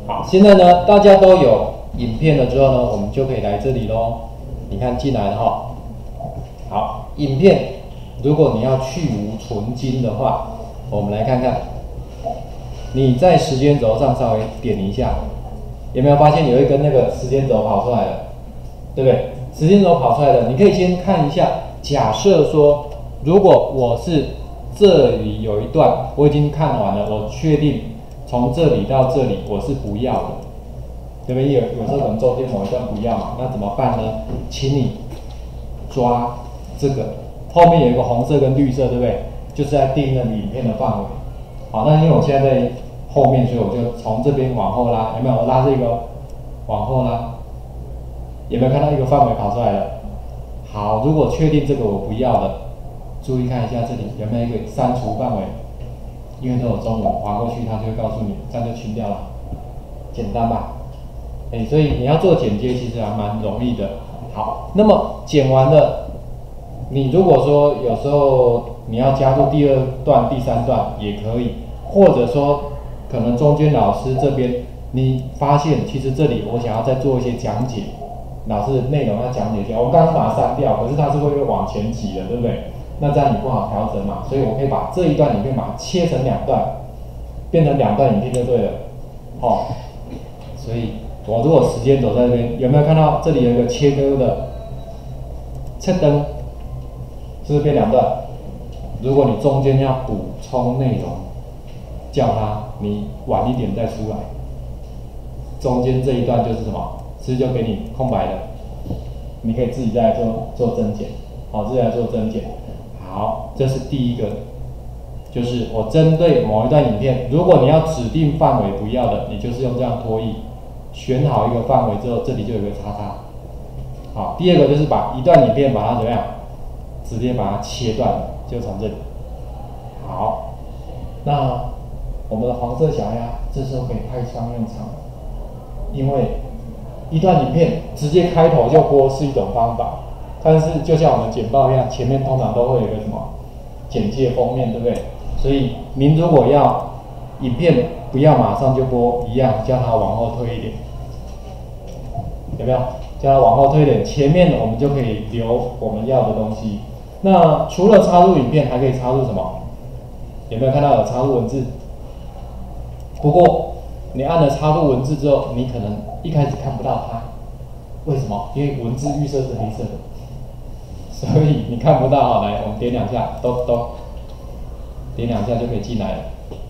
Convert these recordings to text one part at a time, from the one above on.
好，现在呢，大家都有影片了之后呢，我们就可以来这里咯。你看进来了哈。好，影片，如果你要去无存菁的话，我们来看看。你在时间轴上稍微点一下，有没有发现有一根那个时间轴跑出来了？对不对？时间轴跑出来了，你可以先看一下。假设说，如果我是这里有一段我已经看完了，我确定从这里到这里我是不要的，对不对？有时候可能中间某一段不要嘛，那怎么办呢？请你抓这个后面有一个红色跟绿色，对不对？就是在定那个影片的范围。好，那因为我现在在后面，所以我就从这边往后拉，有没有？我拉这个往后拉，有没有看到一个范围跑出来了？好，如果确定这个我不要的，注意看一下这里有没有一个删除范围，因为都有中文，划过去它就会告诉你，这样就清掉了，简单吧？所以你要做剪接其实还蛮容易的。好，那么剪完了，你如果说有时候你要加入第二段、第三段也可以，或者说可能中间老师这边你发现其实这里我想要再做一些讲解。老师的内容要讲解一下，我刚刚把它删掉，可是它是会往前挤的，对不对？那这样你不好调整嘛，所以我可以把这一段影片把它切成两段，变成两段影片就对了。所以我如果时间轴在这边，有没有看到这里有一个切割的切灯，是不是变两段？如果你中间要补充内容，叫它你晚一点再出来，中间这一段就是什么？其实就给你空白的，你可以自己再来做增减，好，自己来做增减。好，这是第一个，就是我针对某一段影片，如果你要指定范围不要的，你就是用这样拖曳，选好一个范围之后，这里就有一个叉叉。好，第二个就是把一段影片把它怎么样，直接把它切断，就从这里。好，那我们的黄色小鸭这时候可以派上用场，因为一段影片直接开头就播是一种方法，但是就像我们简报一样，前面通常都会有一个什么简介封面，对不对？所以您如果要影片不要马上就播，一样叫它往后推一点，有没有？叫它往后推一点，前面我们就可以留我们要的东西。那除了插入影片，还可以插入什么？有没有看到有插入文字？不过你按了插入文字之后，你可能一开始看不到它，为什么？因为文字预设是黑色的，所以你看不到。来，我们点两下，点两下就可以进来了。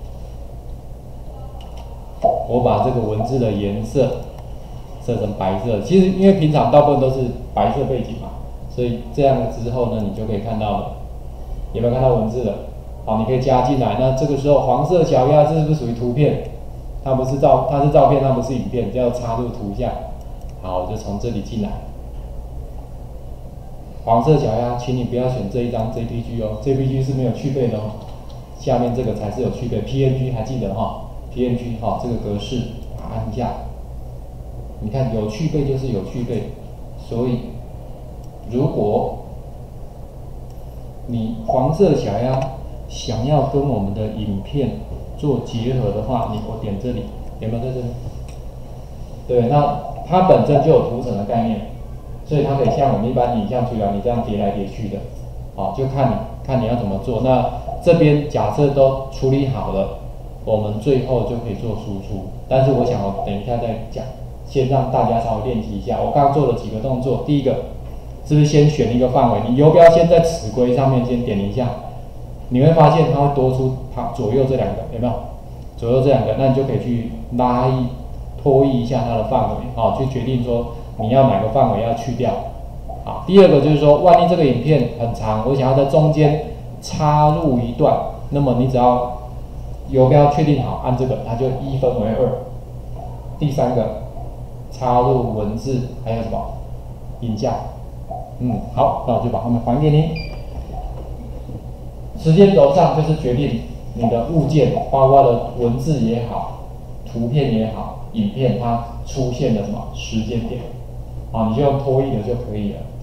我把这个文字的颜色设成白色，其实因为平常大部分都是白色背景嘛，所以这样之后呢，你就可以看到了。有没有看到文字了？好，你可以加进来。那这个时候黄色小鸭这是不是属于图片？它是照片，它不是影片，就要插入图像。好，我就从这里进来。黄色小鸭，请你不要选这一张 JPG 哦 ，JPG 是没有去背的哦，下面这个才是有去背 ，PNG 还记得哈 ，PNG 哈这个格式，按一下。你看有去背就是有去背，所以如果你黄色小鸭想要跟我们的影片做结合的话，我点这里，有没有在这里？对，那它本身就有图层的概念，所以它可以像我们一般影像处理你这样叠来叠去的，好，就看你要怎么做。那这边假设都处理好了，我们最后就可以做输出。但是我想我等一下再讲，先让大家稍微练习一下。我刚刚做了几个动作，第一个是不是先选一个范围？你游标先在尺规上面先点一下。你会发现它会多出左右这两个，有没有？左右这两个，那你就可以去拖曳一下它的范围，去决定说你要哪个范围要去掉。好，第二个就是说，万一这个影片很长，我想要在中间插入一段，那么你只要游标确定好，按这个，它就1分为2。第三个，插入文字，还有什么？影像。好，那我就把它们还给你。时间轴上就是决定你的物件，包括了文字也好，图片也好，影片它出现的什么时间点，你就用拖曳的就可以了。